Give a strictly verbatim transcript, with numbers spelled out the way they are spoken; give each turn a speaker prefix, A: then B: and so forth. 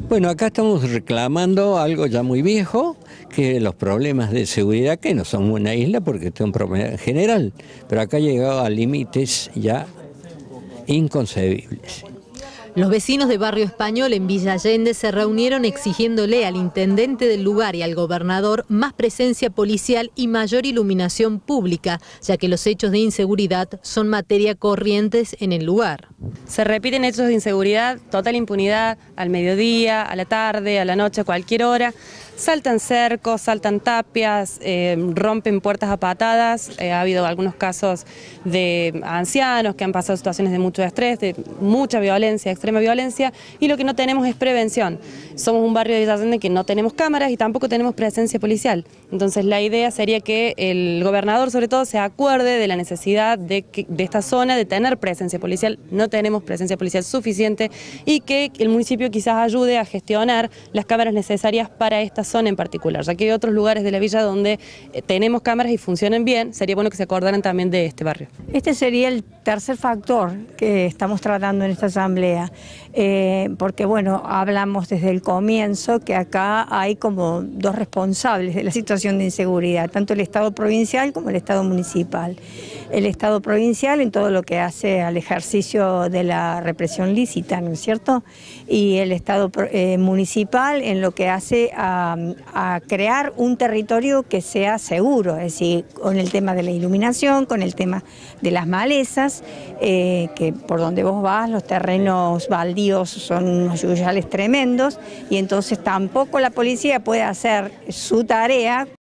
A: Bueno, acá estamos reclamando algo ya muy viejo, que los problemas de seguridad, que no son una isla porque es un problema general, pero acá ha llegado a límites ya inconcebibles.
B: Los vecinos de Barrio Español en Villa Allende se reunieron exigiéndole al intendente del lugar y al gobernador más presencia policial y mayor iluminación pública, ya que los hechos de inseguridad son materia corrientes en el lugar.
C: Se repiten hechos de inseguridad, total impunidad, al mediodía, a la tarde, a la noche, a cualquier hora. Saltan cercos, saltan tapias, eh, rompen puertas a patadas. Eh, ha habido algunos casos de ancianos que han pasado situaciones de mucho estrés, de mucha violencia, extrema violencia, y lo que no tenemos es prevención. Somos un barrio de Villa Allende que no tenemos cámaras y tampoco tenemos presencia policial. Entonces la idea sería que el gobernador sobre todo se acuerde de la necesidad de, que, de esta zona de tener presencia policial. No tenemos presencia policial suficiente y que el municipio quizás ayude a gestionar las cámaras necesarias para esta zona en particular, ya que hay otros lugares de la villa donde tenemos cámaras y funcionan bien. Sería bueno que se acordaran también de este barrio.
D: Este sería el tercer factor que estamos tratando en esta asamblea, eh, porque bueno, hablamos desde el comienzo que acá hay como dos responsables de la situación de inseguridad, tanto el Estado provincial como el Estado municipal. El Estado provincial en todo lo que hace al ejercicio de la represión lícita, ¿no es cierto? Y el Estado eh, municipal en lo que hace a, a crear un territorio que sea seguro, es decir, con el tema de la iluminación, con el tema de las malezas, eh, que por donde vos vas los terrenos baldíos son unos yuyales tremendos y entonces tampoco la policía puede hacer su tarea